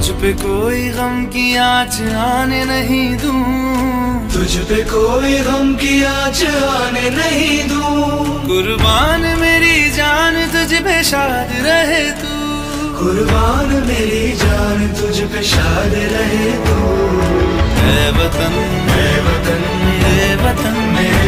तुझ पे कोई गम की आँच आने नहीं दूं, तुझ पे कोई गम की आँच आने नहीं दूं। कुर्बान मेरी जान तुझ पे शाद रहे तू, कुर्बान मेरी जान तुझ पे शाद रहे तू। ऐ वतन, ऐ वतन, ऐ वतन,